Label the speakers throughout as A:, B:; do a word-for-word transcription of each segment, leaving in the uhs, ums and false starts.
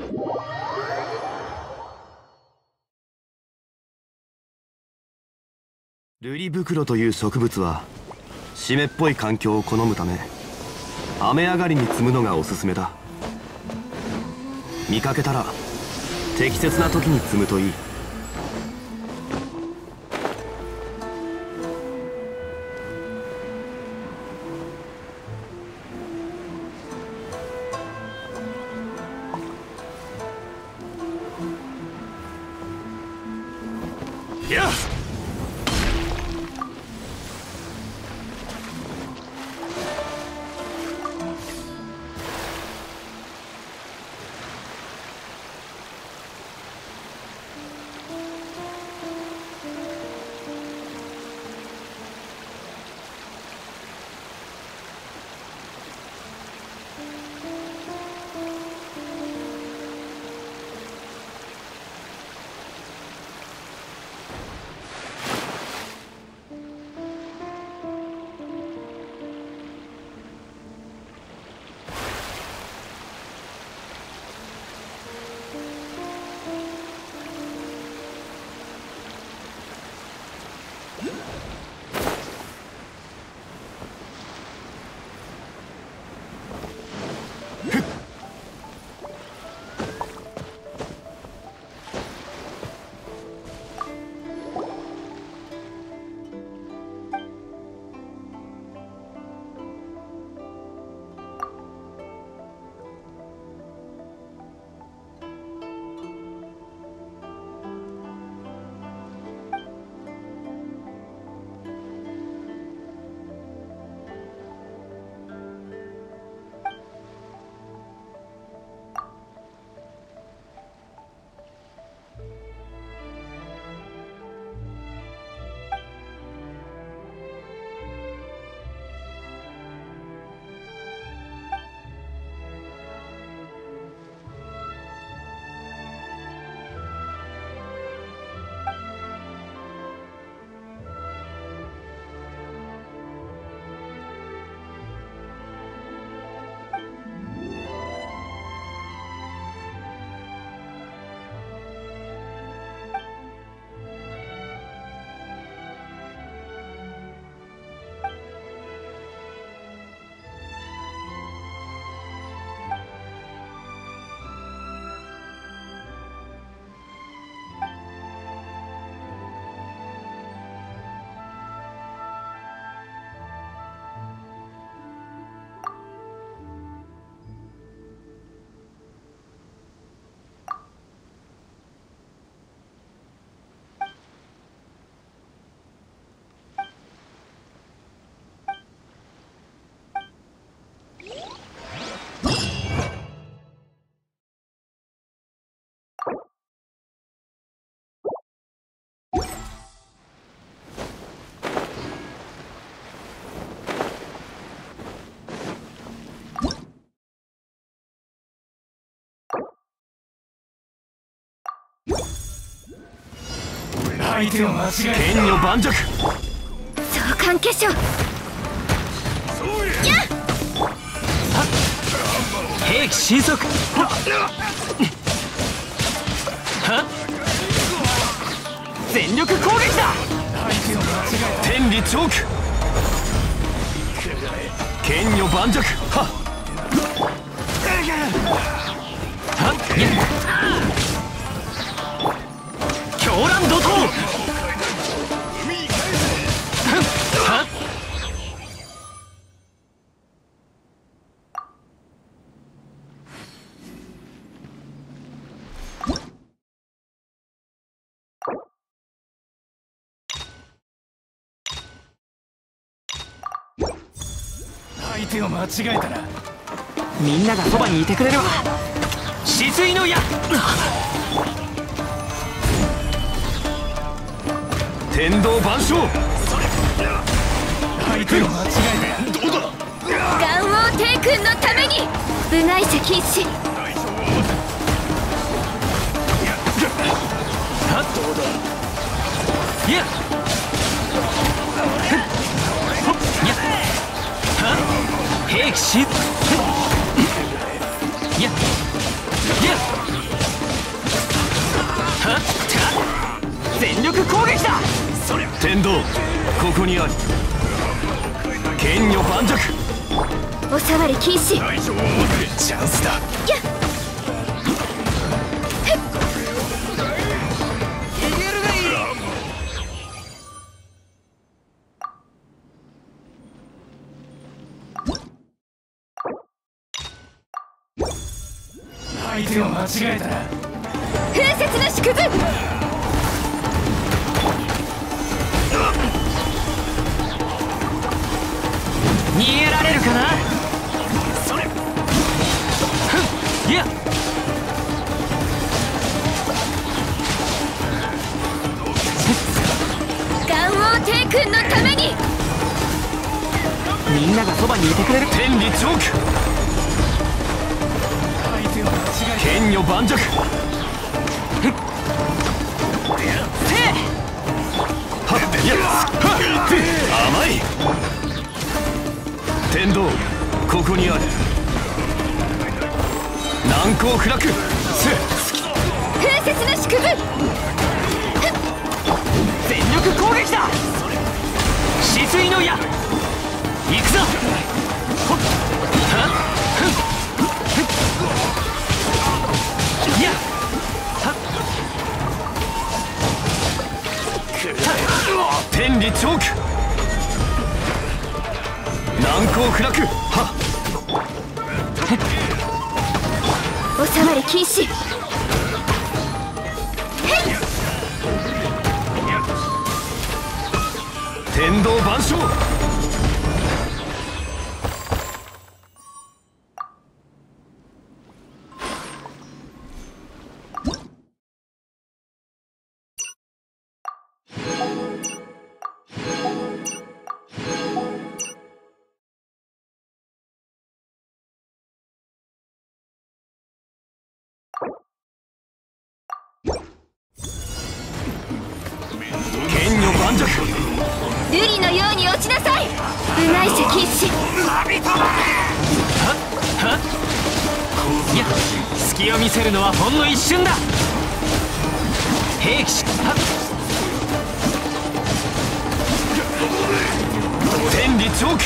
A: ルリブクロという植物は湿っぽい環境を好むため雨上がりに摘むのがおすすめだ。見かけたら適切な時に摘むといい。やっ
B: 相手を間違えた。
A: 剣女盤石。
C: 召喚化粧。やっ
A: 兵器神速。は全力攻撃だ。天理チョーク。剣女盤石。はっはっ狂乱怒涛。はっ
B: 相手を間違えたな。
A: みんながそばにいてくれるわ。止水の矢。天道万象。
B: 相手を間違えた。どうだ。
C: 元王帝君のために部外者禁止。
A: はっどうだ。いや兵器しいやいやこにあり。剣女盤石。
C: お触り禁止。
B: 大丈夫を持ってチャンスだ。
C: やっ
B: 相手を間違えたら
C: 風雪の縮図。
D: 逃げられるかな。
B: それ
D: いや
C: ガンオー帝君のために。
D: みんながそばにいてくれる。
A: 天理チョーク。
B: 相手を間違え
A: 剣女盤石。
D: せ
A: はっいやはっ甘い。天道ここにある。難攻不落。せ
C: 風雪の縮図。
D: 全力攻撃だ。止水の矢行くぞ。ほっはっふんふっいやはっ
A: 天理チョーク。難攻不落。はっ
C: お触り禁止。
A: 天道万象。剣女盤石。
C: 瑠璃のように落ちなさい。部外者禁止。
D: いや隙を見せるのはほんの一瞬だ。兵器しはっ
A: 天理チョーク。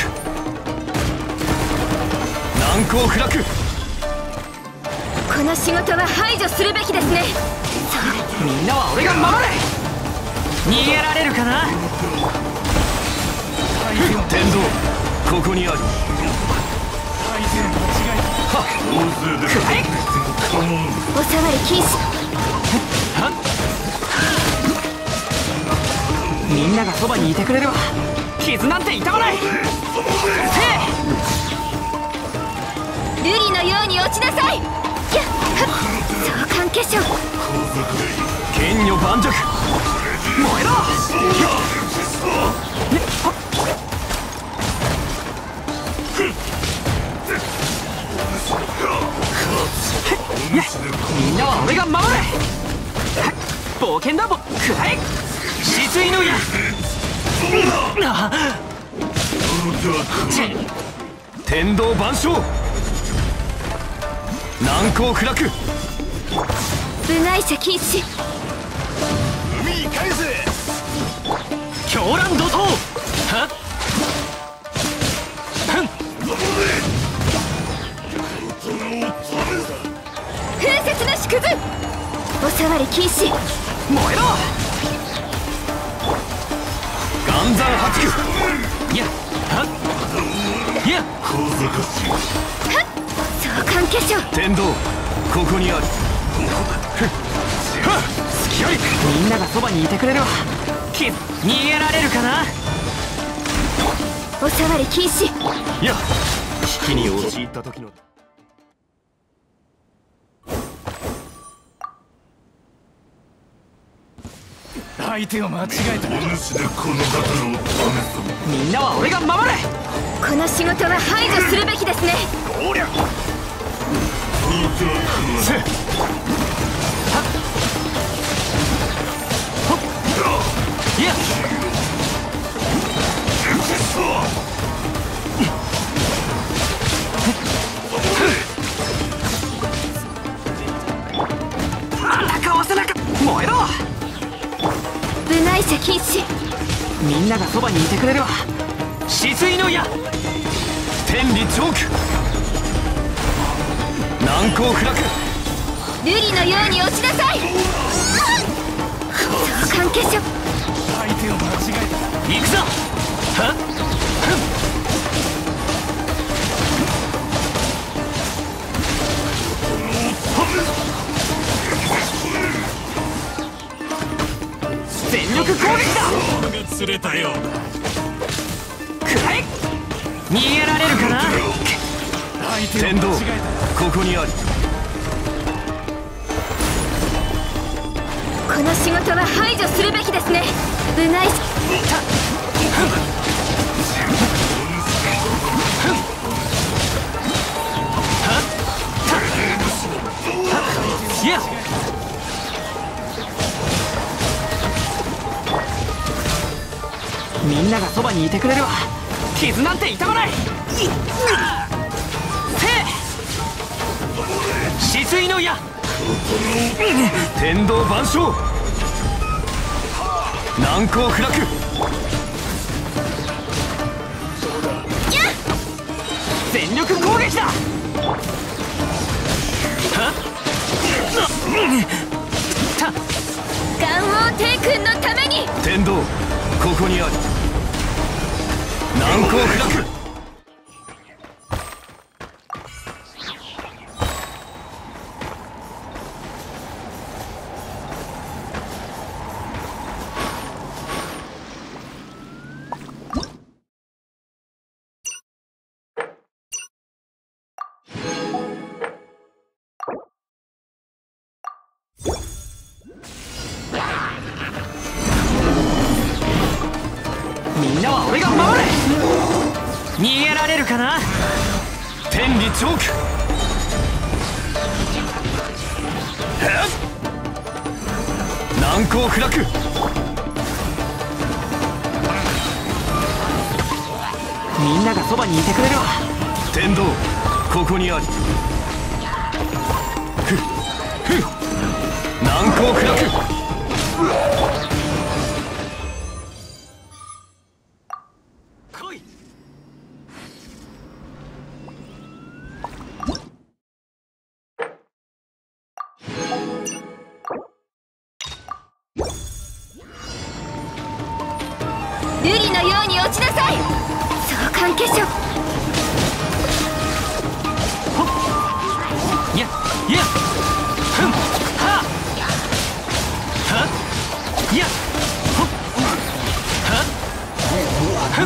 A: 難攻不落。
C: この仕事は排除するべきですね。
D: みんなは俺が守れ。逃げられるかな。
A: 天道ここにある。
B: 相手を間違え
D: くらえ
C: お触り禁止。
D: はっみんながそばにいてくれるわ。傷なんて痛まない。せ
C: 瑠璃のように落ちなさい。やっはっ相関化粧。
A: 剣女盤石。
D: 燃えろ。みんなは俺が守れ。冒険だぼ。くらえ止水の矢。
A: 天道万象。難攻不落。
C: 部外者禁止。
B: 海に返せ。
D: 狂乱怒涛。はっふん
C: 風雪の縮図。お触り禁止。
D: 燃えろ。
A: 岩山八九。
D: いやはっいや
C: 相関化粧。
A: 天道ここにある。
D: 隙あり。みんながそばにいてくれるわ。き逃げられるかな。
C: お触り禁止。
A: いや危機に陥った時の。
B: 相手を間違えたら
D: みんなは俺が守れ。
C: この仕事は排除するべきですね。
A: せ
D: いや戦わせなか。燃えろ。
C: 部外者禁止。
D: みんながそばにいてくれるわ。止水の矢、
A: 天理チョーク、難攻不落、
C: 瑠璃のように落ちなさい。相関結晶。
B: 相手を間違え
D: 行くぞ。はっ、全力攻撃だ。
B: た。釣れたようだ。
D: くらえ。逃げられるかな。
B: 相手を
A: 天道
B: 間違え
A: ここにあり。
C: この仕事は排除するべきですね。部外者。
D: いや、みんながそばにいてくれるわ。傷なんて痛まない。せい、止水の矢、
A: 天道万象、難攻不落、
D: 全力攻撃だ。はっ、た
C: 元王帝君のために。
A: 天道ここにあり。難攻不落、
D: みんなは俺が守れ。逃げられるかな。
A: 天理チョーク、難攻不落、
D: みんながそばにいてくれるわ。
A: 天道ここにあり。ふっふっ、難攻不落、
D: 来い。
C: 瑠璃のように落ちなさい。相関結晶。
D: いやいや、ふん、はあ、はっ、いや、ほっ、はっ、ふん、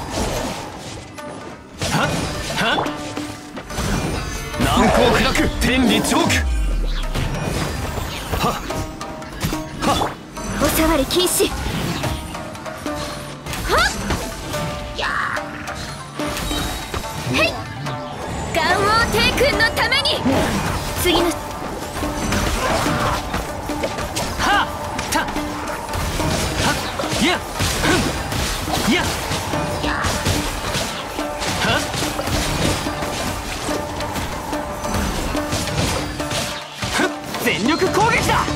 D: はっ、はっ、
A: 難攻不落、天理チョーク、はっはっ、
C: お触り禁止。へい、元王帝君のために。次の。
D: はあ、た、はっ、いや、ふん、いや、はっ、ふっ、全力攻撃だ。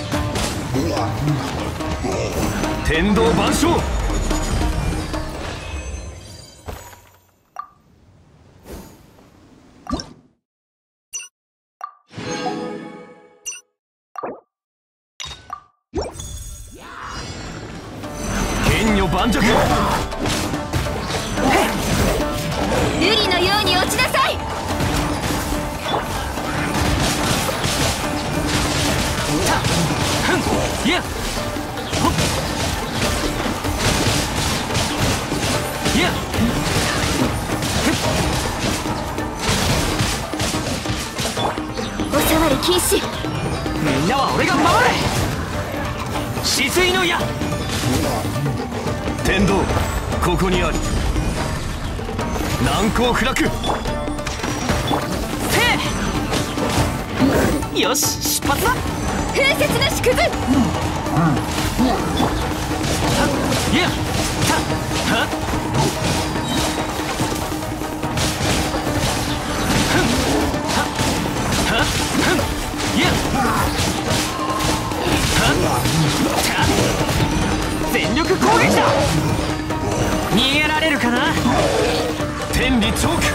A: 天道万象、剣女盤石、
C: 瑠璃のように落ちなさい。
D: ふん、いや、ほっ、いや、
C: お触り禁止。
D: みんなは俺が守れ。止水の矢、
A: 天道ここにあり。難攻不落、
D: せい、よし、出発だ。
C: 風雪の縮図。
D: いや、た、はっ、ふん、はっ、はっ、ふん、いや、はっ、た、全力攻撃だ。
A: 天理チョーク、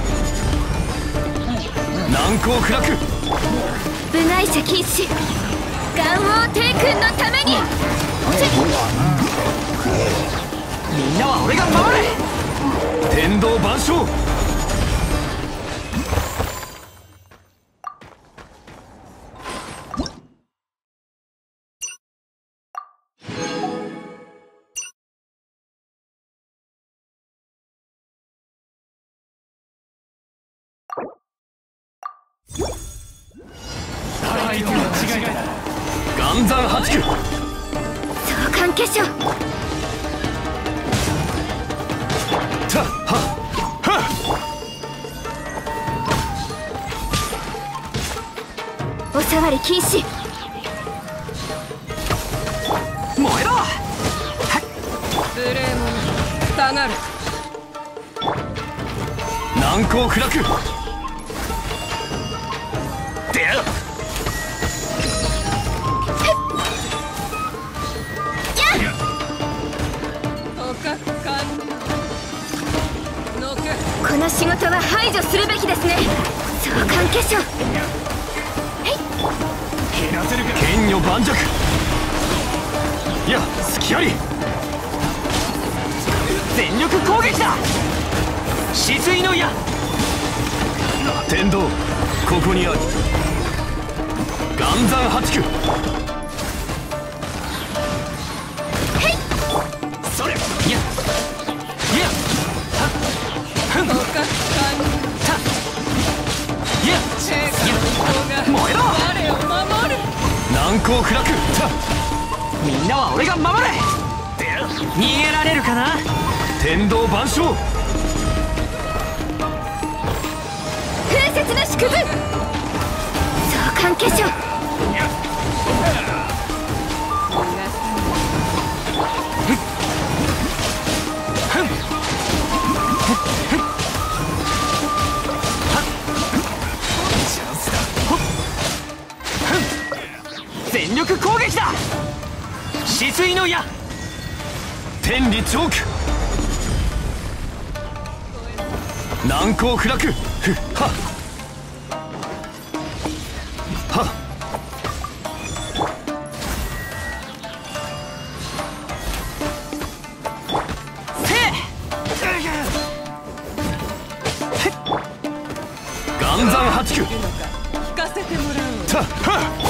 A: 難攻不落、
C: 部外者禁止、元王帝君のために。
D: みんなは俺が守れ。
A: 天道万象、
B: 相手の違いだ。
A: 岩山八九、
C: 相関化粧、
A: たっはっはっ、
C: お触り禁止。
D: 燃えろ。
E: 無礼者下がる。
A: 難攻不落、
D: 出よ。
E: 捕獲完了。のけ。
C: この仕事は排除するべきですね。相関化粧、
B: 減らせるか。
A: 剣女盤石、いや隙あり、
D: 全力攻撃だ。止水の矢。
A: 天道ここにある。岩山八九、
D: それ。いやいや。
E: 捕獲完了。
D: いや
E: 陛下の意向が
D: 燃えろ。
E: 我を守る。
A: 難攻不落、た
D: みんなは俺が守れ。逃げられるかな。
A: 天道万象、
C: 風雪の縮図、相関化粧、
D: 全力攻撃だ。止水の矢。
A: 天理チョーク、難攻不落、ふっはっはっ、岩山八九、
E: 聞かせてもらおう。
A: たっはっ、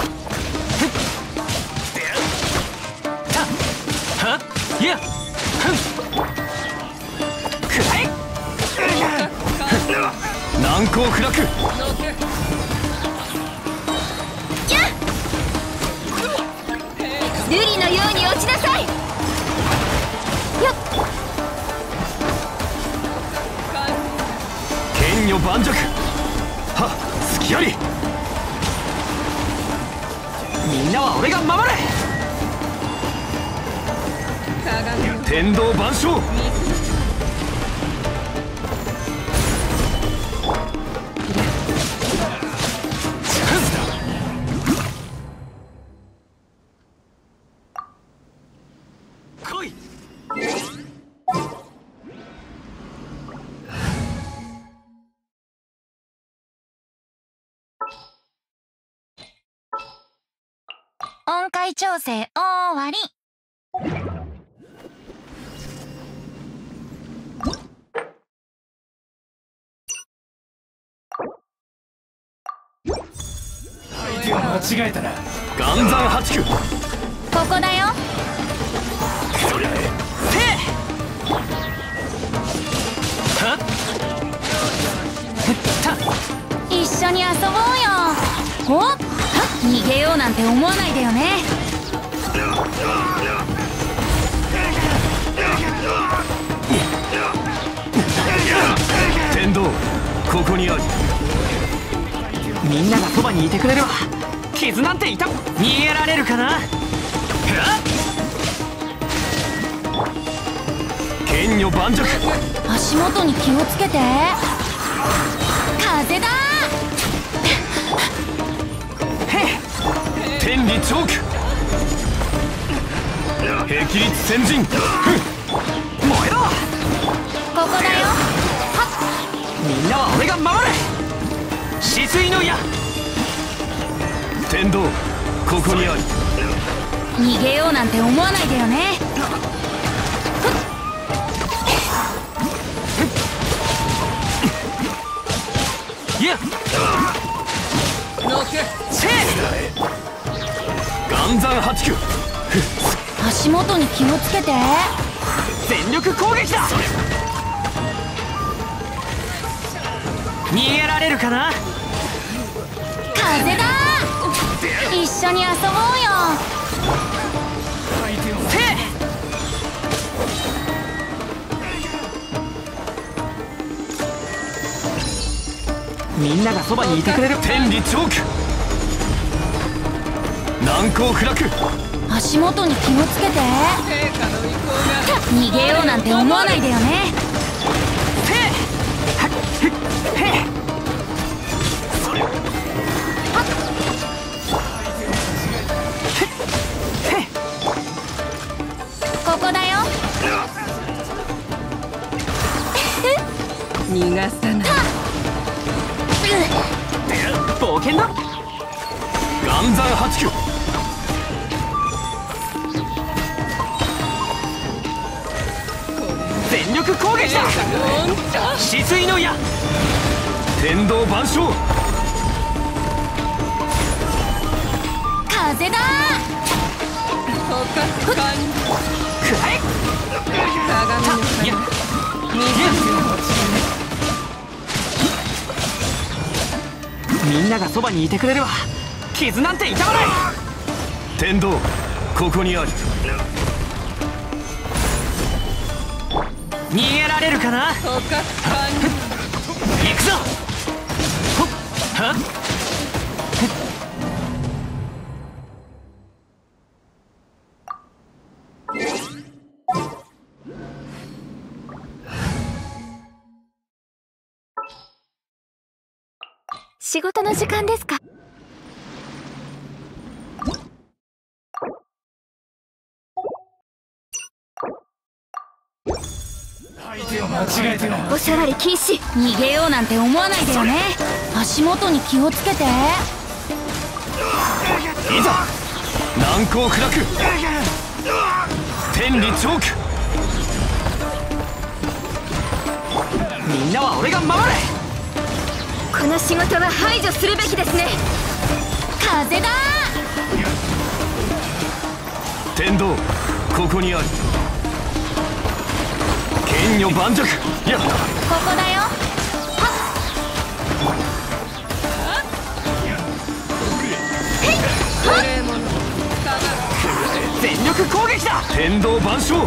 D: いや。くらえ。
A: 難攻不落、
E: のけ。
C: 瑠璃のように落ちなさい。よっ、
A: 剣女盤石、はっ隙あり、
D: みんなは俺が守れ。
E: 鏡を
A: 天道万象、
D: 来い。
C: 音階調整終わり。
B: 相手を間違えたな。
A: 岩山八九、
C: ここだよ。
A: そりゃえ、
D: はっ。
C: 一緒に遊ぼうよ。おっ、逃げようなんて思わないでよね。
A: 天道ここにある。
D: みんながそばにいてくれれば傷なんて痛む。逃げられるかな。
A: 剣女盤石、
C: 足元に気をつけて。風だ。
A: 天理チョーク、霹靂先陣、ふっ、
D: 燃えろ。
C: ここだよ。はっ、
D: みんなは俺が守る。止水の矢。
A: 天道ここにあり。
C: 逃げようなんて思わないでよね。
D: いや
E: のけ
D: せ
A: 岩山八九。
C: 足元に気をつけて。
D: 全力攻撃だ。逃げられるかな。
C: 風だ。一緒に遊ぼうよ。
D: せみんながそばにいてくれる。
A: 天理チョーク。難攻不落。
C: 足元に気をつけて。
E: 陛下の意向が
C: 逃げようなんて思わないでよね。ここだよ。
E: 逃がさない。
D: 冒険だ。
A: 岩山八九。
D: 全力攻撃だ。止水の矢。
A: 天道万象。
C: 風だ。
E: ほかかん
D: くらえ。
E: 鏡の
D: いや
E: 水
D: みんながそばにいてくれるわ。傷なんて痛まない。
A: 天道ここにあり。
D: 逃げられるかな。
E: ほかかん
D: 行くぞ。ほっはっ。
C: 仕事の時間ですか。
B: 相手を間違えてな。
C: おしゃわり禁止。逃げようなんて思わないでよね。足元に気をつけて。
A: いざ難攻不落。天理チョーク。
D: みんなは俺が守れ。
C: この仕事は排除するべきですね。風だ。
A: 天道ここにあり。剣女盤石。やった。
C: ここだよ。
E: 無礼者かが
D: 全力攻撃だ。
A: 天道万象。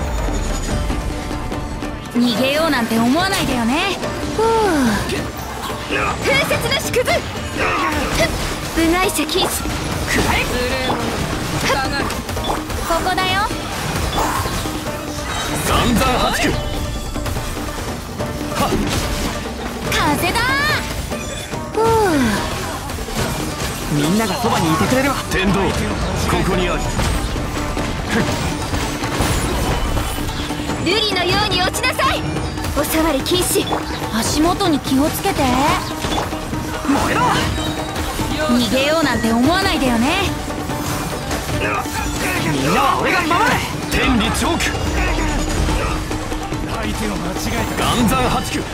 C: 逃げようなんて思わないでよね。ふう。風雪の縮図。部外者禁止。
D: くらえ。
E: 無礼者かが
C: ここだよ。
A: 岩山八九。
C: 風だ。ふう。
D: みんながそばにいてくれるわ。
A: 天道ここにあり。
C: 瑠璃のように落ちなさい。おさわり禁止。足元に気をつけて。
D: 燃えろ。
C: 逃げようなんて思わないでよね。
D: みんなは俺が守れ。
A: 天理チョーク。
B: 相手を間違えた。
A: 岩山八九。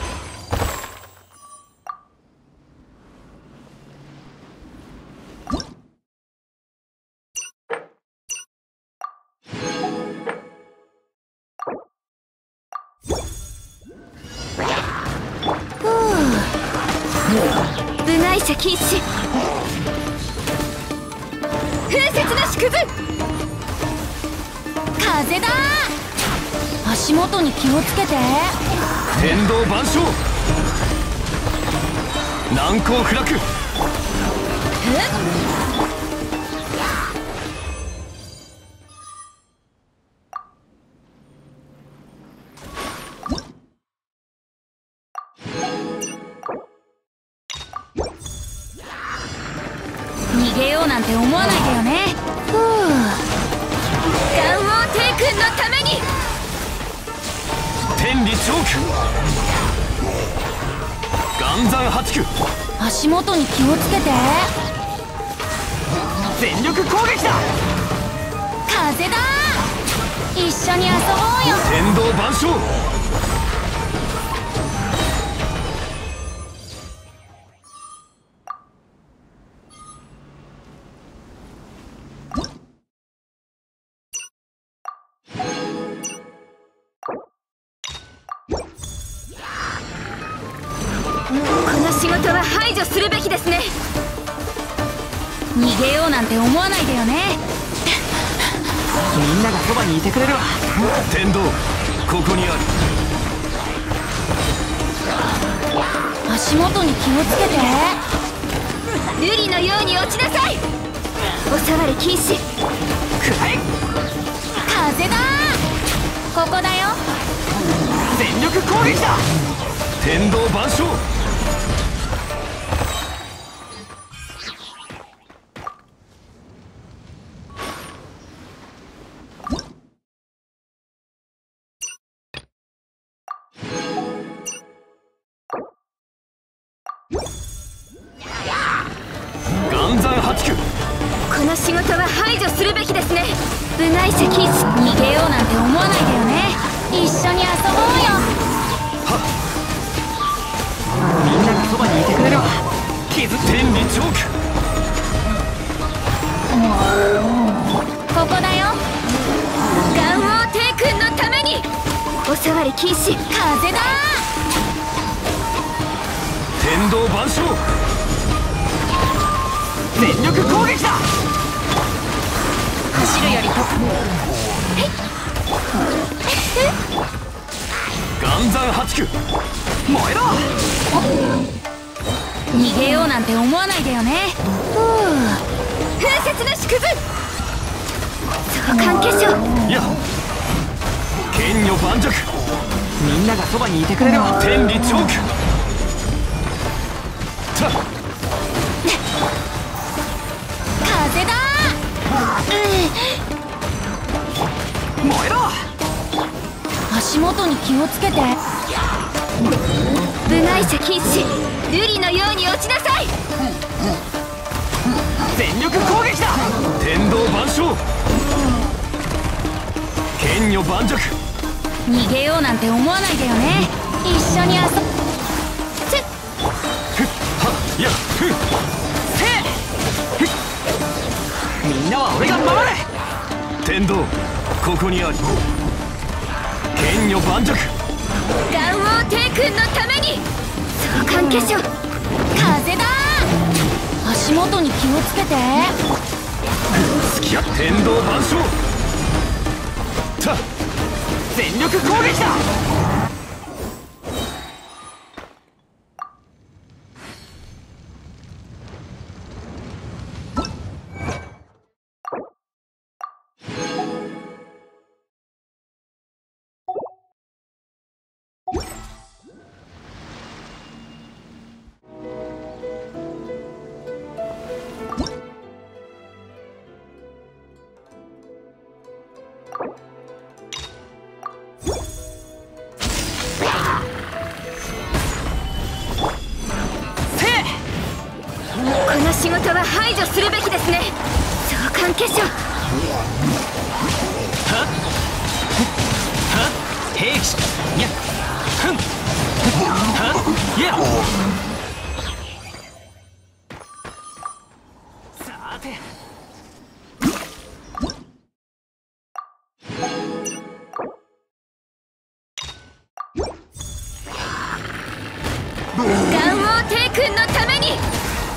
C: 部外者禁止。風雪の縮図。風だ。足元に気をつけて。
A: 天道万象。難攻不落。
C: 逃げようなんて思わないでよね。ふう。岩王帝君のために。
A: 天理チョーク。 岩山八九。
C: 足元に気をつけて。
D: 全力攻撃だ。
C: 風だ。一緒に遊ぼうよ。
A: 天道万象。
C: この仕事は排除するべきですね。逃げようなんて思わないでよね。
D: みんながそばにいてくれるわ。
A: 天道ここにある。
C: 足元に気をつけて。瑠璃のように落ちなさい。お触り禁止。
D: くらえ。
C: 風だ。ここだよ。
D: 全力攻撃だ。
A: 天道万象。岩山八九。
C: この仕事は排除するべきですね。部外者禁止。逃げようなんて思わないでよね。一緒に遊ぼうよ。
D: みんながそばにいてくれるわ。
A: 傷天理チョーク。
C: ここだよ。岩王帝君のために。お触り禁止。風だ。
A: 天道万象。
D: 全力攻撃だ。
C: 走るよりと。
A: 岩山八九。
D: 燃えろ。
C: 逃げようなんて思わないでよね。ふう。風雪の縮図。相関結晶。
A: いや剣女盤石。
D: みんながそばにいてくれるわ。
A: 天理チョーク。た
C: 風だ。
D: 燃えろ。
C: 足元に気をつけて。部外者禁止。瑠璃のように落ちなさい。
D: 全力攻撃だ。
A: 天道万象。剣女盤石。
C: 逃げようなんて思わないでよね。一緒に遊ぶ。つっ。
A: ふっはっやふっ。
D: みんなは俺が守れ。
A: 天道ここにあり。剣女盤石。
C: 岩王帝君のために。相関結晶。風だ。足元に気をつけて。
A: 付き合って天道万象。た
D: 全力攻撃だ。
C: この仕事は排除するべきですね。相関結晶。
D: 兵器しいやふんはいやさて
C: 岩王帝君のために。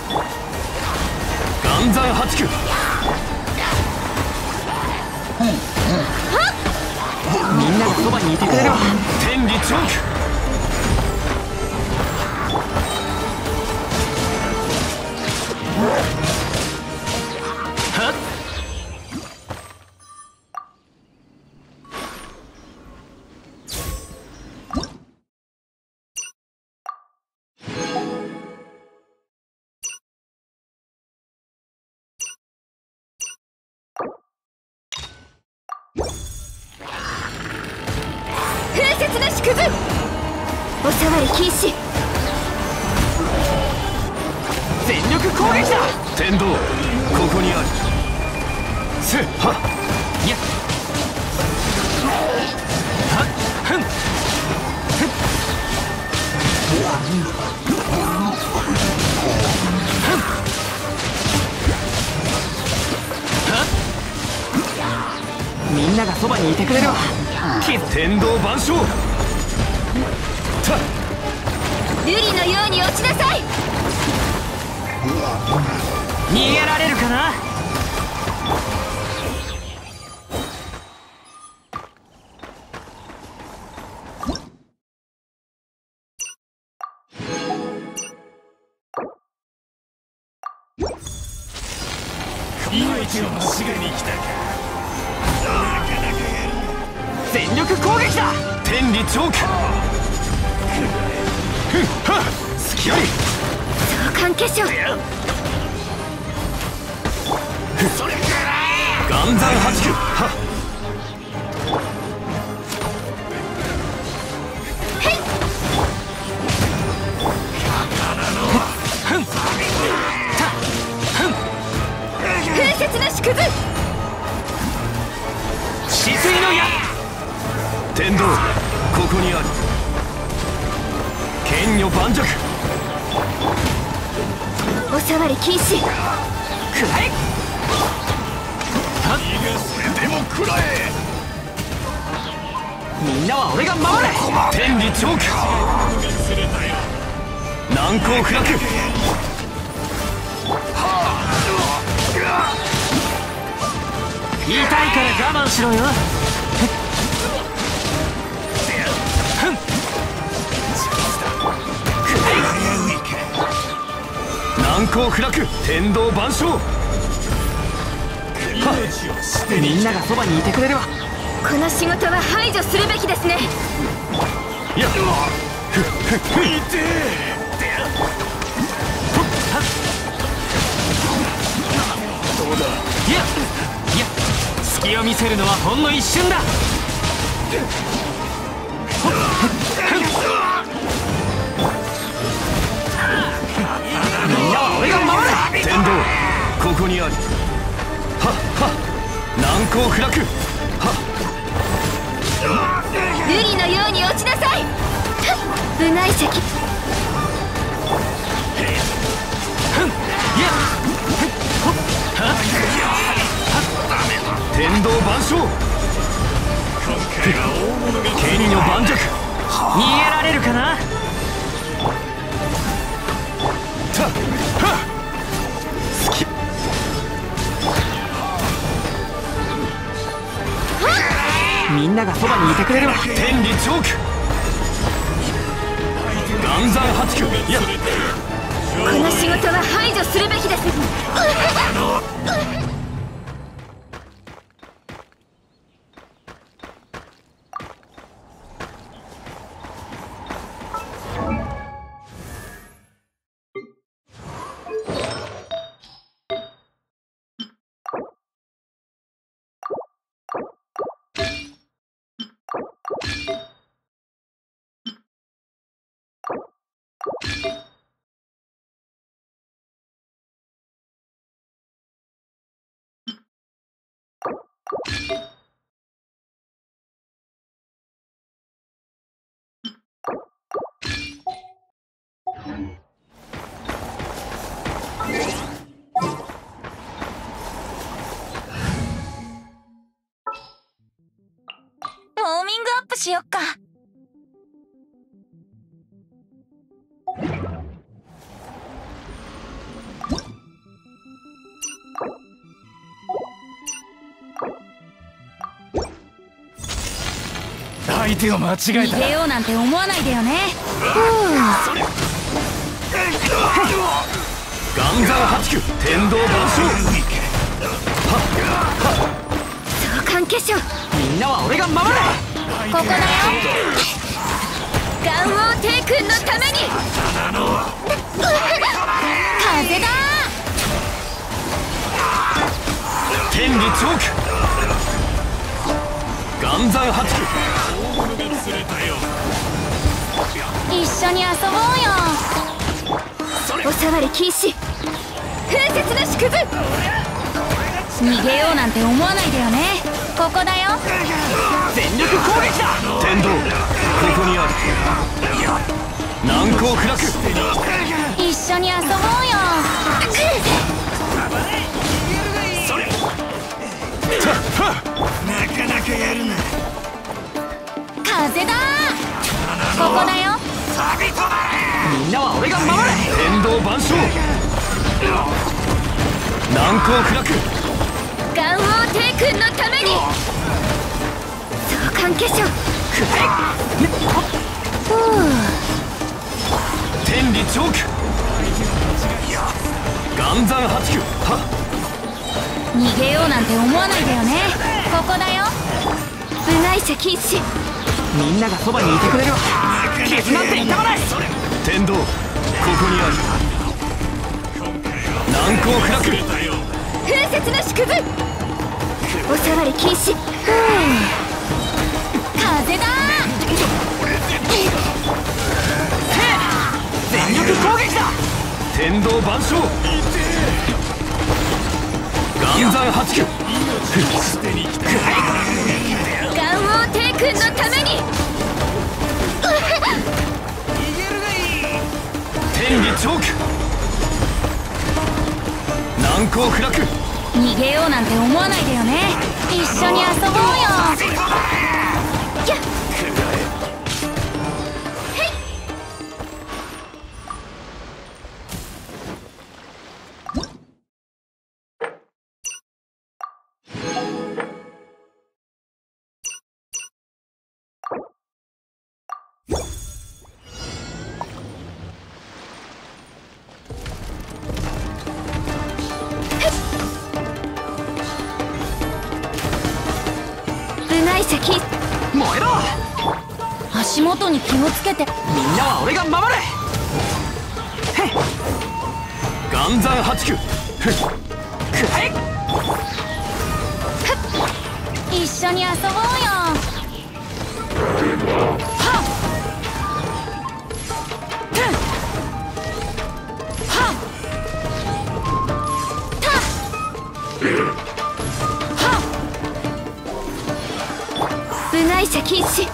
A: 岩山八九。
D: みんながそばにいてくれるわ。
A: 天理チョーク。
D: はっ
C: 風雪の縮図。お触り禁止。
D: 全力攻撃だ。
A: 天道ここにある。せっはっ
D: いやはっふんみんながそばにいてくれるわ。
A: 天道万象。たっ
C: 瑠璃のように落ちなさい。
D: 逃げられるかな。
B: 相手を間違いに来たか。
D: 全力攻撃だ。
A: 天理チョーク。ふんはっ隙あり。
C: 相関結晶。
A: 岩山八九。はっ
C: 風雪の縮図。
D: 止水の矢。
A: 天道ここにある。剣女盤石。
C: おさわり禁止。
D: くらえ。
B: でも食らえ。
D: みんなは俺が守れ。
A: 天理チョーク。難攻不落。
D: 痛いから我慢しろよ。
A: 難攻不落。天道万象。
D: みんながそばにいてくれるわ。
C: この仕事は排除するべきですね。
A: いやふっふっふっ。
D: いやいや隙を見せるのはほんの一瞬だ。みんなは俺が守れ。
A: 天道ここにある。はっはっ難攻不落。はっ
C: 瑠璃のように落ちなさい。部内石。
A: 天道万象。剣女盤石。
D: 逃げられるかな。
A: たっはっ好き。
D: みんながそばにいてくれるわ。
A: 天理チョーク。岩山八九。いや
C: この仕事は排除するべきです。 ウォーミングアップしよっか。
B: 相手を間違えた。
C: 逃げようなんて思わないでよね。
A: 岩山八九。天道万象。
C: 相関結晶。
D: みんなは俺が守れ。
C: ここだよ。岩王帝君のために。風だ。
A: 天理チョーク。岩山八九。
C: 一緒に遊ぼうよ。おさわり禁止。 風雪の縮図。逃げようなんて思わないでよね。ここだよ。
D: 全力攻撃だ。
A: 天道ここにある。難攻不落。
C: 一緒に遊ぼうよ。
B: なかなかやるな。
C: 風だ。ここだよ。
D: みんなは俺が守れ。
A: 天道万象。難攻不落。
C: 元王帝君のために。召喚化粧。ふう。
A: 天理チョーク。岩山八九。はっ。
C: 逃げようなんて思わないでよね。ここだよ。部外者禁止。
D: みんながそばにいてくれるわ。傷なんて痛まない。
A: 天道ここにある。難攻不落。
C: 風雪の縮図。おさわり禁止。ふう。風だ。
D: 全力攻撃だ。
A: 天道万象。岩山八九。
C: 元王帝君のために。
A: 天理チョーク。難攻不落。
C: 逃げようなんて思わないでよね。一緒に遊ぼうよ。やっへい。部外者禁止。
D: 燃えろ。
C: 足元に気をつけて。
D: みんなは俺が守れ。
A: 岩山八九。
C: 一緒に遊ぼうよ。はっはったはっ部外者禁止。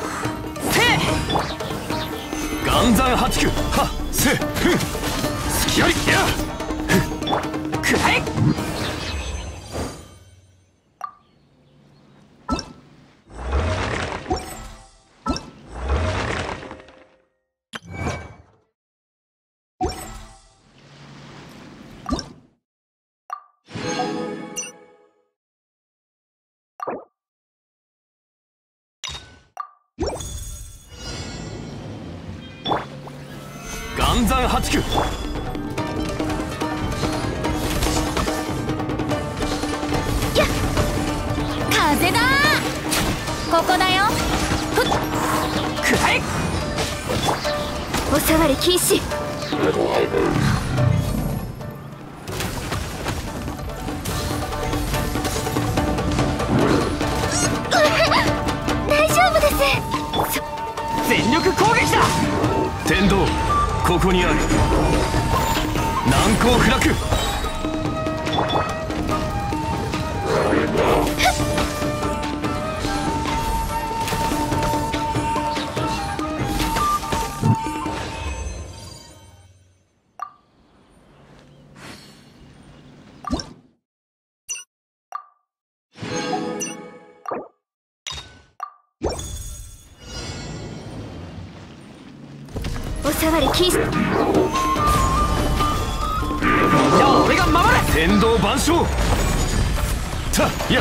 A: 岩山八九。はっせふん。隙ありや。
D: くらえ。
A: 岩山八九。
C: 風だ。ここだよ。ふっ。
D: くらえ。
C: おさわり禁止。大丈夫です。
D: 全力攻撃だ。
A: 天道ここにある。難攻不落。
C: おさわり禁止。
D: みんなは俺が守れ。
A: 天道万象。たや。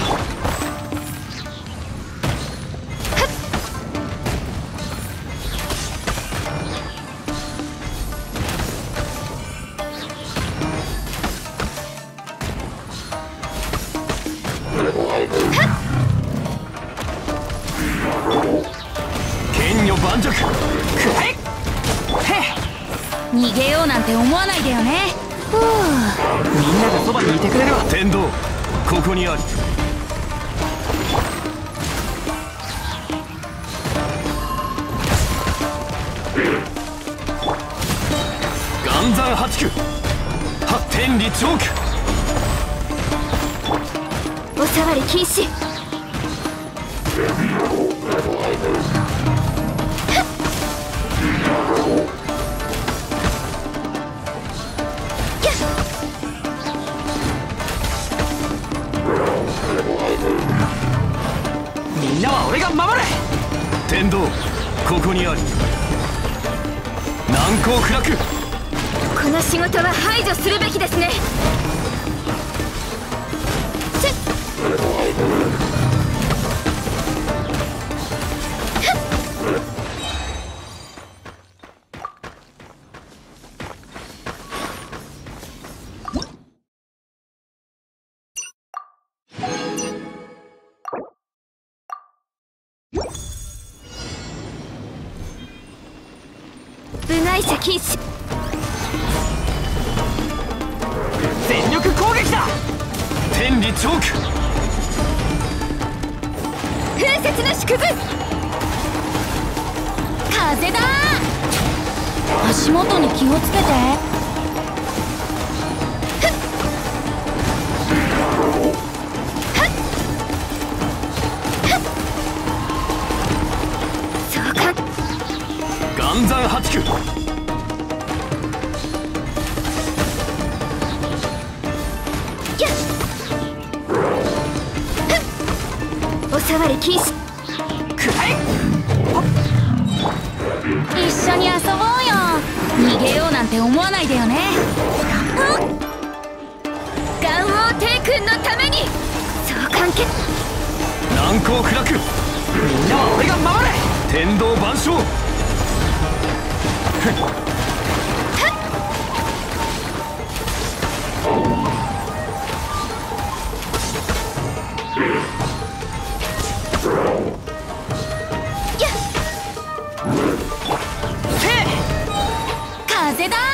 A: 剣女盤石。
D: くらえ。
C: 逃げようなんて思わないでよね。ふう。
D: みんながそばにいてくれるわ。
A: 天道ここにある。岩山八九。は天理チョーク。
C: お触り禁止。
D: みんなは俺が守れ。
A: 天道ここにある。難攻不落。
C: この仕事は排除するべきですね。せっ部外者禁止。
D: 全力攻撃だ。
A: 天理チョーク。
C: 風雪の縮図。風だ。足元に気をつけて。そうか。
A: 岩山八九。
C: お触り禁止。
D: くらえ。
C: 一緒に遊ぼうよ。逃げようなんて思わないでよね。ガンオー帝君のために。そう関係。
A: 難攻不落。
D: みんなは俺が守れ。
A: 天道万象。
C: 風だ。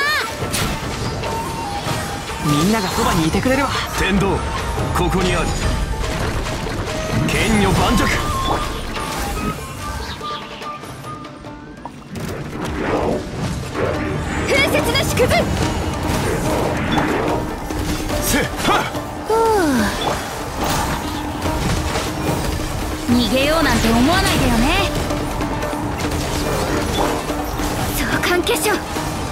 D: みんながそばにいてくれるわ。
A: 天道ここにある。剣女盤石。
C: 風雪の縮図。
A: せっは
C: っ。逃げようなんて思わないでよね。相関化粧。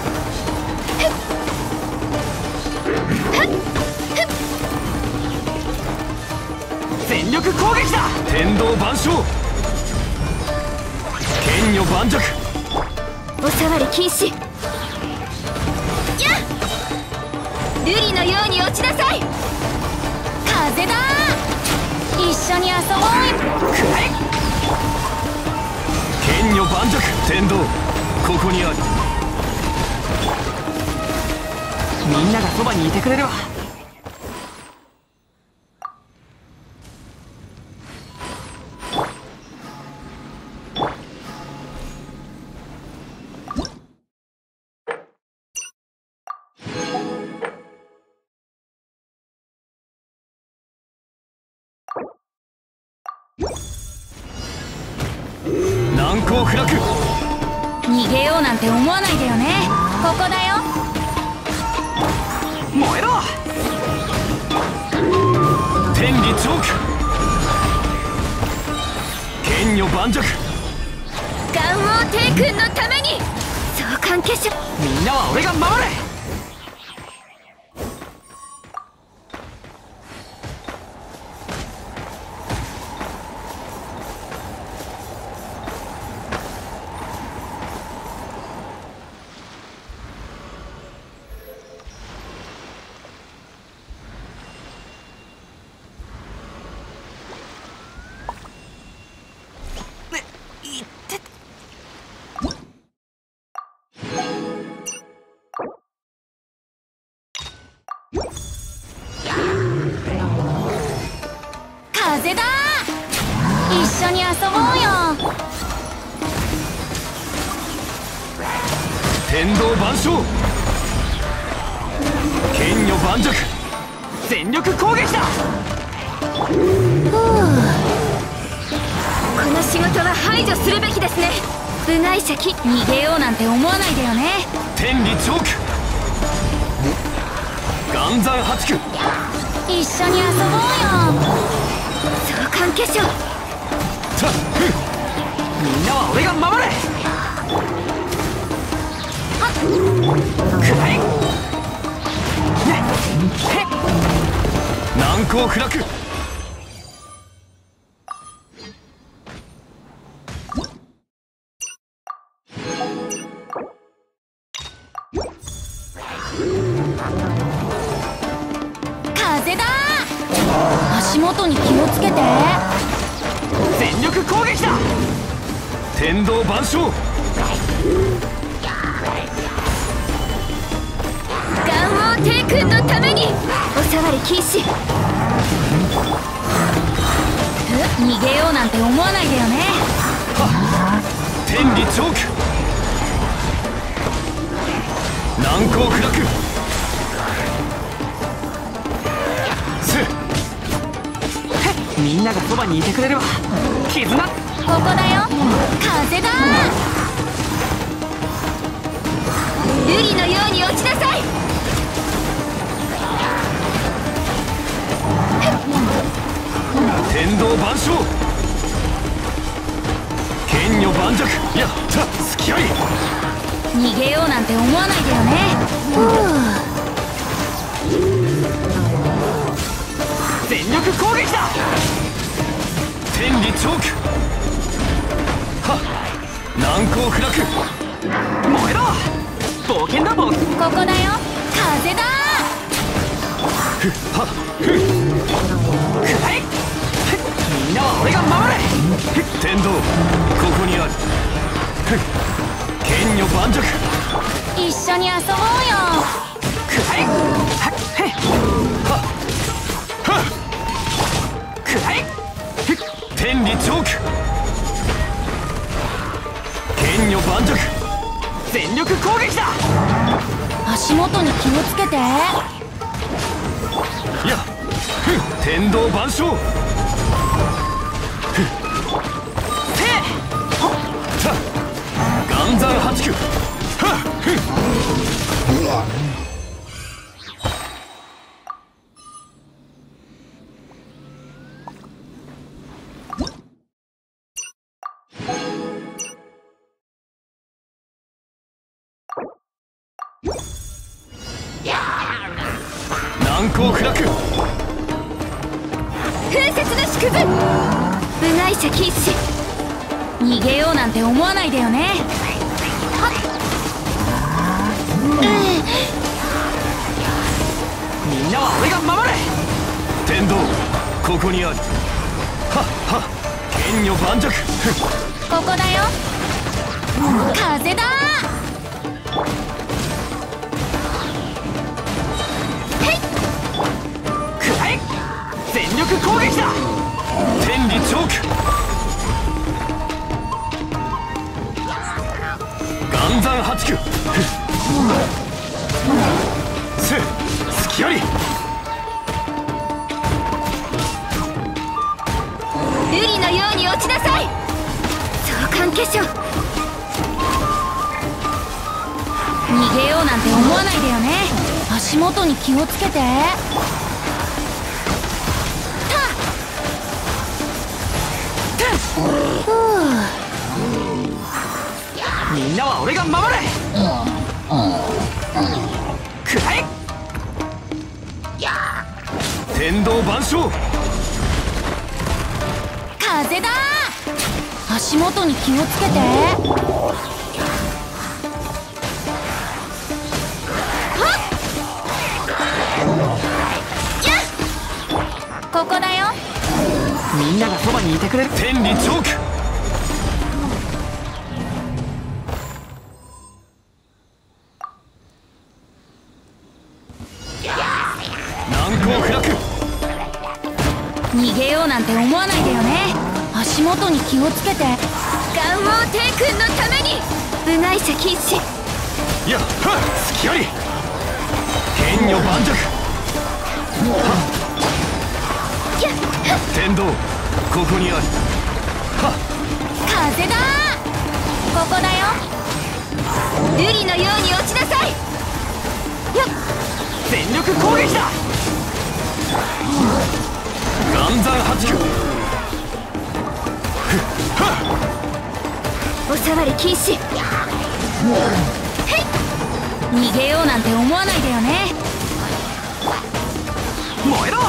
D: 全力攻撃だ。
A: 天道万象。剣女盤石。
C: お触り禁止。やっ。瑠璃のように落ちなさい。風だ。一緒に遊ぼう。
D: くらえ。
A: 剣女盤石。天道ここにある。
D: みんながそばにいてくれるわ。
A: 難攻不落。
C: 逃げようなんて思わないでよね。ここだよ。
D: 燃えろ。
A: 天理チョーク。剣女盤石。
C: ガンオー帝君のために。相関化粧。
D: みんなは俺が守れ。
C: 風だ。一緒に遊ぼうよ。
A: 天道万象。剣女盤石。
D: 全力攻撃だ。
C: この仕事は排除するべきですね。部外者き。逃げようなんて思わないでよね。
A: 天理チョーク。岩山八九。
C: 一緒に遊ぼうよ。召喚結晶。
D: みんなは俺が守れ。くらえ。
A: 難攻不落。
C: 風だ。足元に気をつけて。
D: 全力攻撃だ。
A: 天道万象。
C: ガン王帝君のためにお触り禁止。逃げようなんて思わないでよね。
A: 天理チョーク。難攻不落。
D: みんながそばにいてくれれば絆。
C: ここだよ。風だ。瑠璃のように落ちなさい。
A: 天道万象。剣女盤石。やった隙あり。
C: 逃げようなんて思わないでよね。
D: 全力攻撃だ。
A: 天理チョーク。はっ難攻不落。
D: 燃えろ冒険だ冒険。
C: ここだよ。風だ。
A: ふっはっふっ。
D: くらえ。みんなは俺が守れ。
A: 天道ここにある。ふっ剣女盤石。
C: 一緒に遊ぼうよ。
D: くらえ。はっへっ
A: はっはっ
D: くらえ。
A: 天理チョーク。剣女盤石。
D: 全力攻撃だ。
C: 足元に気をつけて。
A: やふっ天道万象。ふっさ岩山八九。はっふっ難攻不落。
C: 風雪の縮図。部外者禁止。逃げようなんて思わないでよね。はっ、
D: みんなは俺が守れ。
A: 天道ここにある。はっはっ剣女盤石。
C: ここだよ。風だ。
D: くらえ。全力攻撃だ。
A: 天理チョーク。岩山八九。せ隙あり。
C: 瑠璃のように落ちなさい。召喚結晶。逃げようなんて思わないでよね。足元に気をつけて。
D: みんなは俺が守れ。くらえ。
A: 天道万象。
C: 風だ。足元に気をつけて。ここだよ。
D: みんながそばにいてくれる。
A: 天理チョーク。難攻不落。
C: 逃げようなんて思わないでよね。足元に気をつけて。ガン王帝君のために部外者禁止。
A: やっはっ隙あり。剣女盤石。天道ここにある。はっ
C: 風だ。ここだよ。瑠璃のように落ちなさい。よっ
D: 全力攻撃だ。
A: 岩山八九。
C: お触り禁止。逃げようなんて思わないでよね。
D: 燃えろ。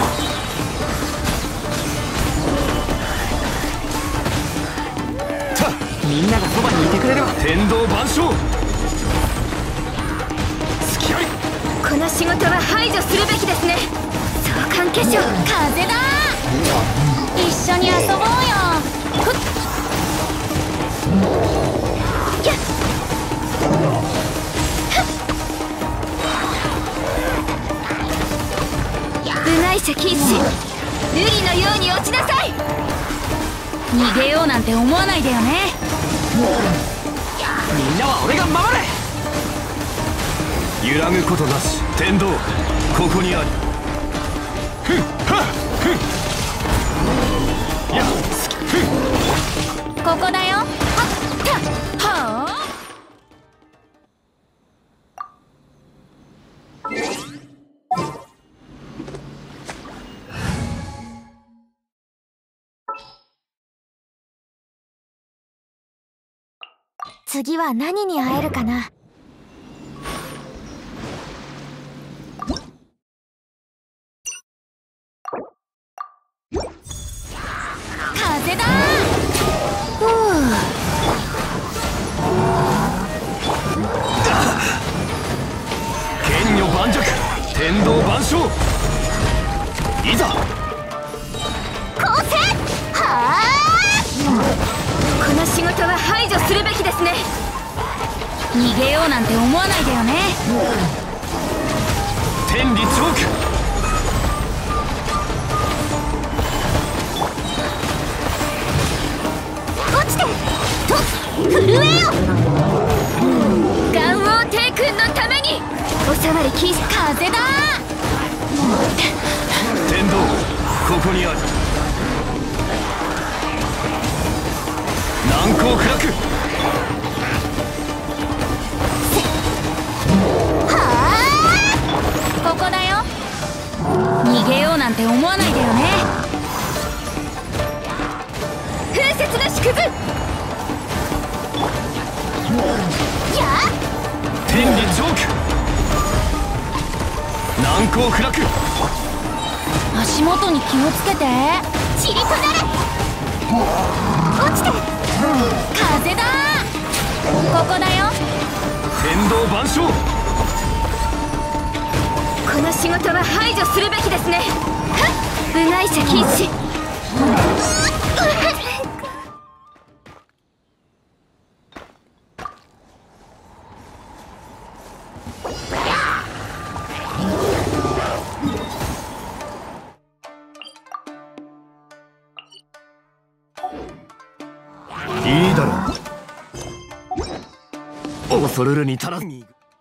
D: みんながそばにいてくれるわ。
A: 天道万象。
D: 隙あり。
C: この仕事は排除するべきですね。相関化粧。風だ。一緒に遊ぼうよ。ふっやっ部外者禁止。瑠璃のように落ちなさい。逃げようなんて思わないでよね。
D: みんなは俺が守れ。
A: 揺らぐことなし。天道ここにあり。ふんはっふん。やっふん。
C: ここだよ。はったはあ。次は何に会えるかな。風だ。ふう。
A: 剣女盤石。天道万象。いざ
C: 構成。はあ。この仕事は排除するべきですね。逃げようなんて思わないでよね。
A: 天理チョーク。
C: 落ちてと震えよ。岩王帝君のために。お触り禁止。風だ。
A: 天道ここにあり。難攻不落。
C: ここだよ。逃げようなんて思わないでよね。風雪の縮図。やっ
A: 天理チョーク。難攻不落。
C: 足元に気をつけて。塵となれ。落ちて風だ。ここだよ。
A: 天道万象。
C: この仕事は排除するべきですね。はっ部外者禁止。
A: いいだろう。恐るるに足らず。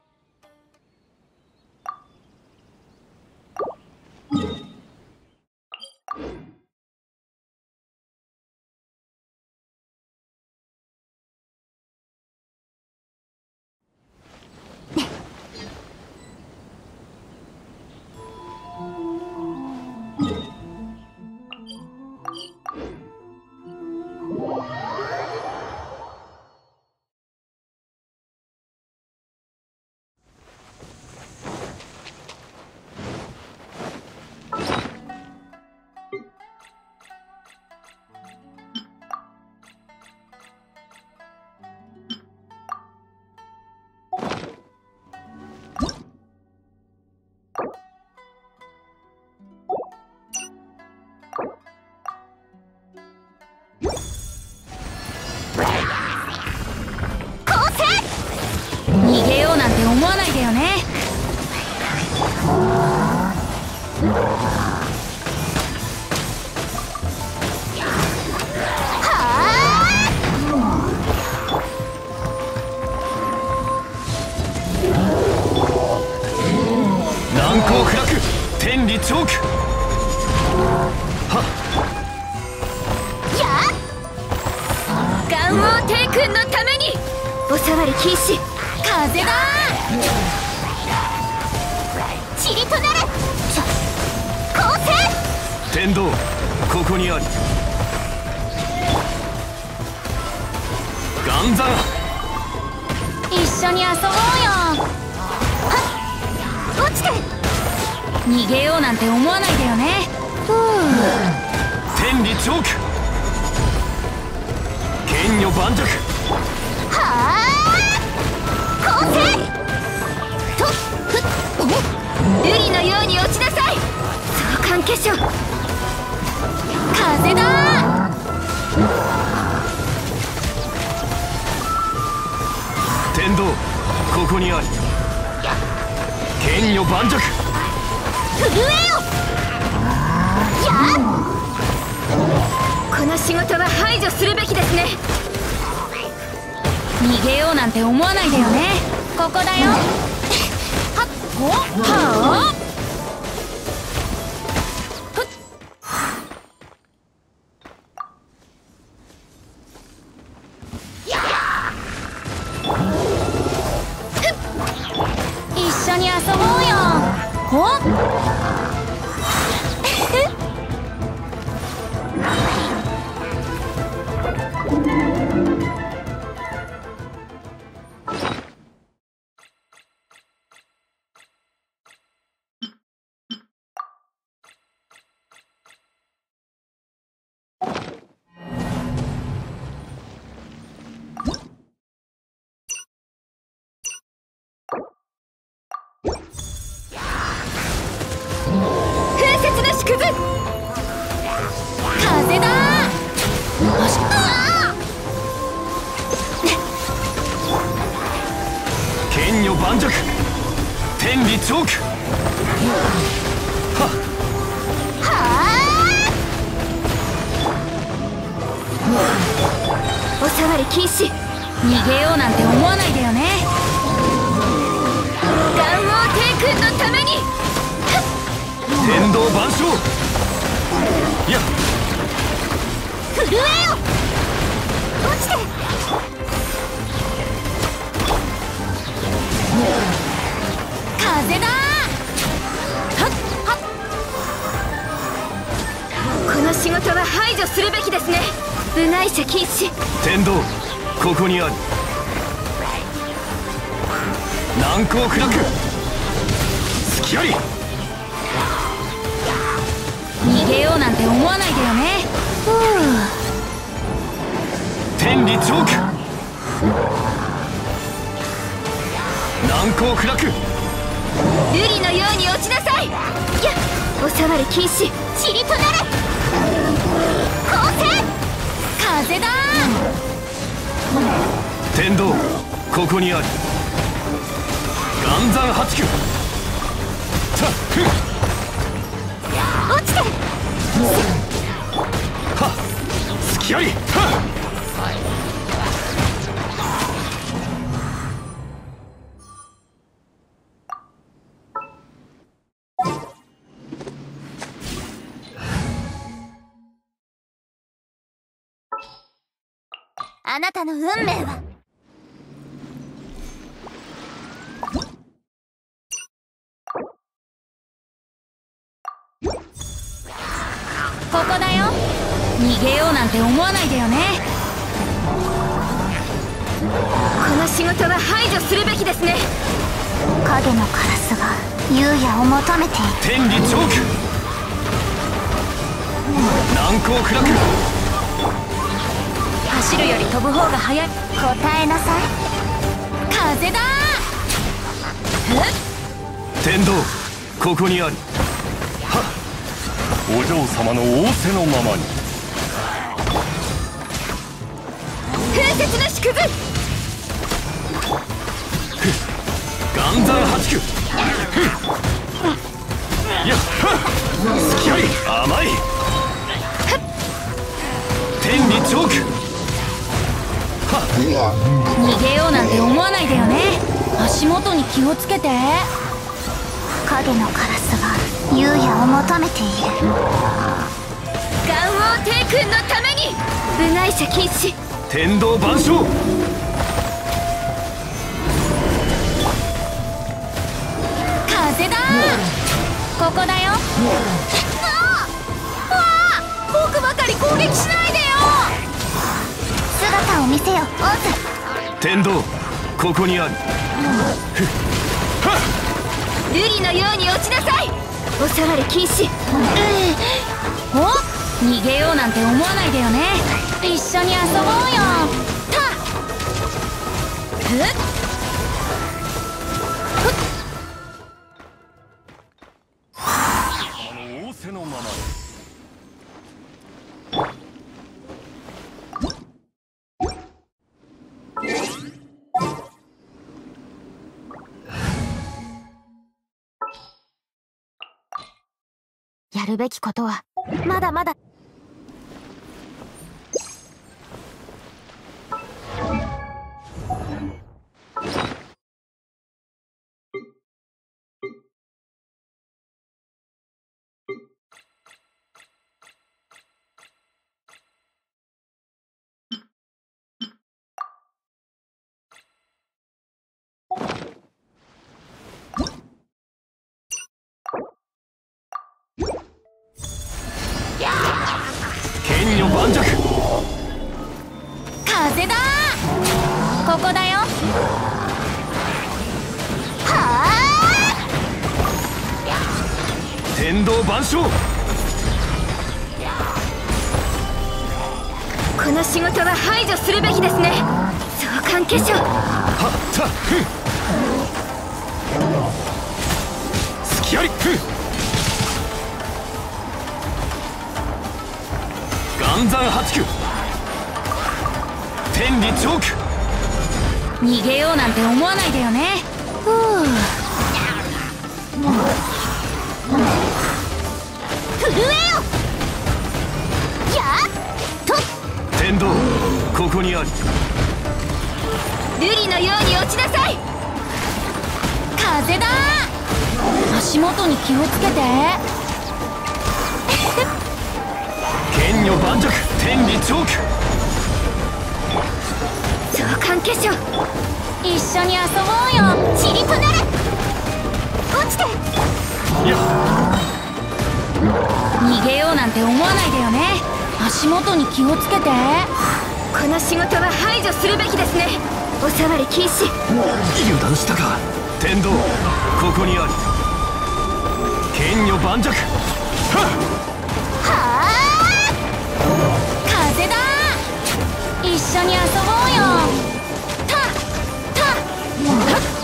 C: 逃げようなんて思わないでよね。
A: 難攻不落。天理チョーク。はっ。
C: やっ岩王帝君のために。お触り禁止。風だ。塵となれ。構成。
A: 天道ここにあり。岩山
C: 一緒に遊ぼうよ。はっ、落ちて。逃げようなんて思わないでよね。ふう。
A: 天理チョーク剣女盤石。
C: はあ、構成とふっ、瑠璃のように落ちなさい。相関化粧。風だ
A: 天道ここにあり。剣女盤石。
C: 震えよ。やっ、この仕事は排除するべきですね。逃げようなんて思わないでよね。ここだよ。はっほっはあ。一緒に遊ぼうよ。ほっ風だー。
A: 剣女盤石。天理チョーク。はっ
C: はあ。お触り禁止。逃げようなんて思わないでよね。岩王帝君のために。
A: 天道万象。いや
C: 震えよ。落ちて。風だー。はっはっ。この仕事は排除するべきですね。部外者禁止。
A: 天道ここにあり。難攻不落。隙あり。
C: 逃げようなんて思わないでよね。ふう。
A: 天理チョーク難攻不落。
C: 瑠璃のように落ちなさい。やっ、お触り禁止。塵となれ。光線風だー。
A: 天道ここにあり。岩山八九。たっふっ
C: 落ちて。
A: はっ隙あり。はっ
C: あなたの運命は。ここだよ。逃げようなんて思わないでよね。この仕事は排除するべきですね。影のカラスが優也を求めている。
A: 天理チョーク難攻不落。
C: 走るより飛ぶ方が速い。答えなさい。風だー。
A: 天道ここにあり。はっ
B: お嬢様の仰せのままに。
C: 風雪の縮図。
A: 岩山八九。いや隙あり。甘い。天理チョーク
C: 逃げようなんて思わないでよね。足元に気をつけて。影のカラスが優也を求めている。岩王帝君のために。部外者禁止。
A: 天道万象。
C: 風だー。ここだよ。ああ撃しないでよ。姿を見せよオーズ。
A: 天道ここにある。
C: 瑠璃のように落ちなさい。お触り禁止。うん、お逃げようなんて思わないでよね。一緒に遊ぼうよ。たっ
B: 仰せのまま
C: やるべきことはまだまだ。
A: 剣女盤石。
C: 風だ。ここだよ。はあ。
A: 天道万象。
C: この仕事は排除するべきですね。相関化粧。
A: はったふん。隙ありふん。岩山八九。天理チョーク。
C: 逃げようなんて思わないでよね。ふう。震えよ。やっと。
A: 天道ここにある。
C: 瑠璃のように落ちなさい。風だ。足元に気をつけて。
A: 剣女盤石。天理チョーク。
C: 相関化粧。一緒に遊ぼうよ。チリとなれ。落ちて。
A: いや
C: 逃げようなんて思わないでよね。足元に気をつけて。この仕事は排除するべきですね。お触り禁止。
A: 油断したか。天道ここにある。剣女盤石。はっ
C: はあ。風だ。一緒に遊ぼうよ。たたはっ。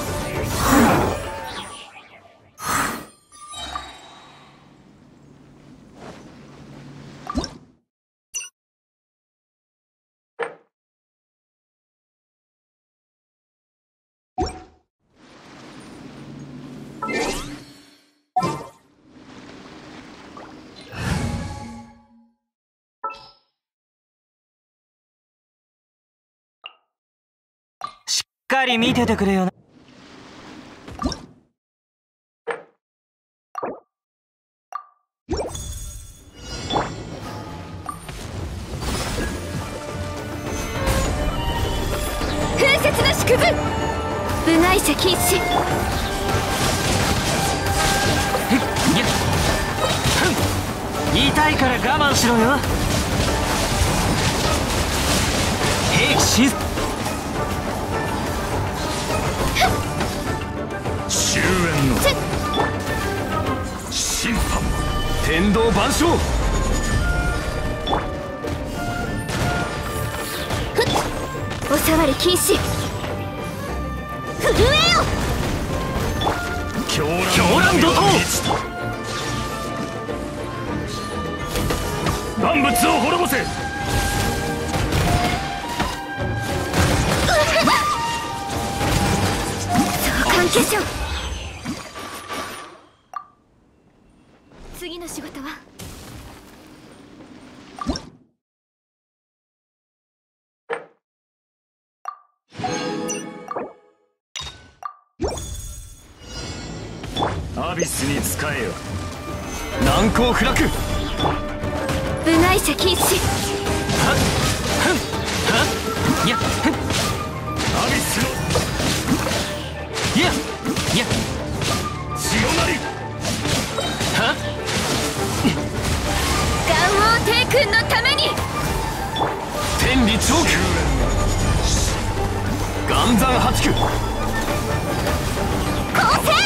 D: しっかり見ててくれよな。
C: 風雪の縮図。部外者禁止。
D: 痛いから我慢しろよ。兵器し
B: 終焉の審判。
A: 天道万象。
C: お触り禁止。震えよ。
B: 狂
A: 狂乱怒涛。
B: 万物を滅ぼせ。
C: 相関化粧。次の仕事は
B: アビスに仕えよ。
A: 難攻不落。
C: 部外者禁止。
D: はっふんはっやっふん
B: アビスの
D: やっやっ
B: 強なり。
D: はっ
C: 願望抵君のために。
A: 天理チョーク岩山八九
C: 構成。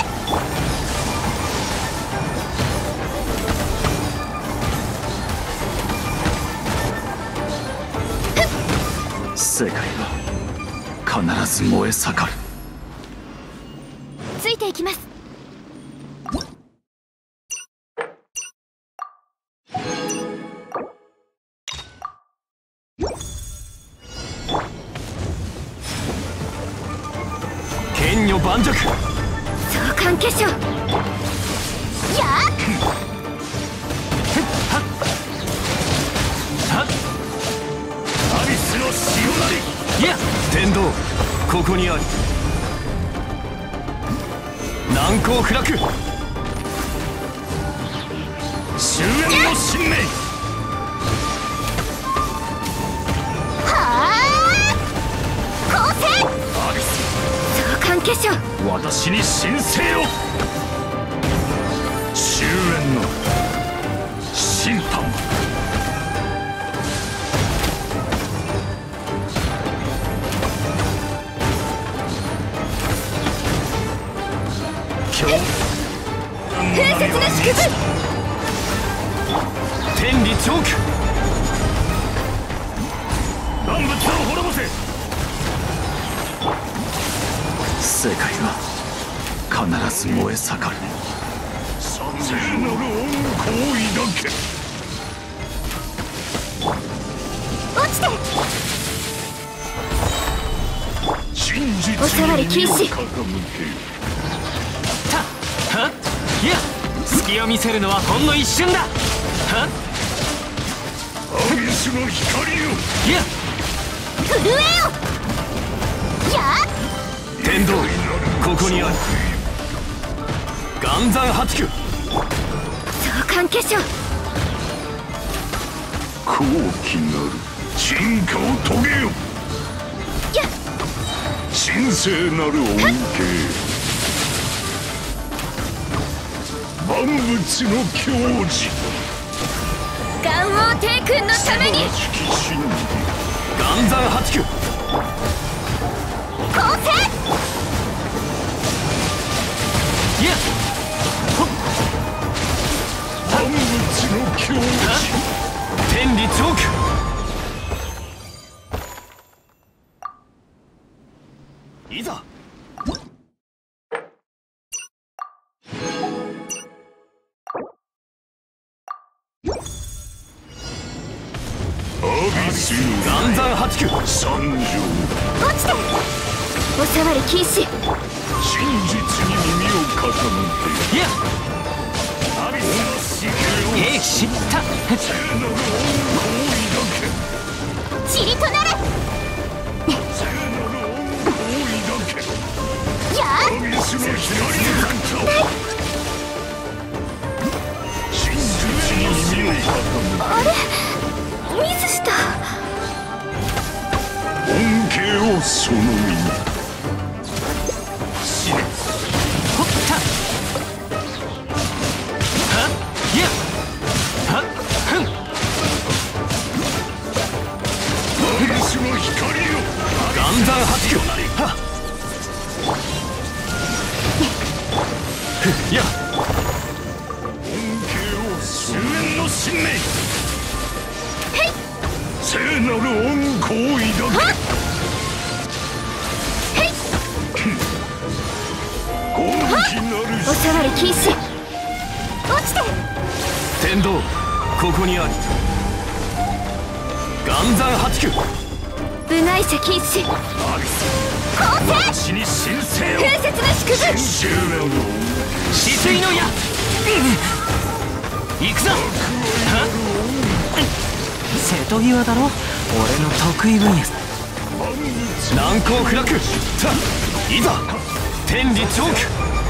B: 世界は必ず燃え盛る。
C: ついていきます。
A: 剣女盤石
C: 召喚化粧。やっ
B: アビスの潮なり。
D: いや
A: 天道ここにあり。難攻不落
B: 終焉の神明。
C: はあ構成。
B: アビス
C: 召喚化粧。
B: 私に神聖を。終焉の審判。今日
C: 風雪の祝福。
A: 天理チョーク
B: 万物を滅ぼせ。世界は必ず燃え盛る。聖なる恩光抱け。
C: 落ちて。
B: 真実
C: お触り禁止。
B: に身を傾け。
D: はっいや隙を見せるのはほんの一瞬だ。はっ
B: アビスの光よ。
D: いや
C: 震えよ。やっ
A: 天道ここにあり。岩山八九
C: 召喚化粧。
B: 高貴なる進化を遂げよ。
C: やっ
B: 神聖なる恩恵。万物の矜持。
C: 岩王帝君のために。
A: 岩山八九
C: 構成。
D: いや
B: 万物の矜持。
A: 天理チョークいざ。
B: アビスよ。
A: 岩山八九
B: 参上。
C: 落ちて。お触り禁止。
B: 真実に耳を傾け。
D: いや
B: アビスの死
D: 兵士知った
B: 聖なる恩光抱け。
C: 塵となれ。
B: 聖なる恩光抱け。
C: やっ
B: アビスの光よ。真実に耳を傾け。
C: あれミスした。
B: 恩恵をその身に。死ね。
D: ほったはっいやはっふん
B: アビスの光よ。
A: 岩山八九はっふっいや
B: 恩恵を終焉の神明。聖なる恩光抱け。高貴なる
C: お触り禁止。落ちて。
A: 天道ここにあり。岩山八九
C: 部外者禁止。
B: アビス。
C: 構成。
B: 私に神聖を。
C: 風雪の祝福。
B: 終焉の
D: 止水の矢行くぞ。はっ瀬戸際だろ俺の得意分野。
A: 難攻不落さあいざ天理チョーク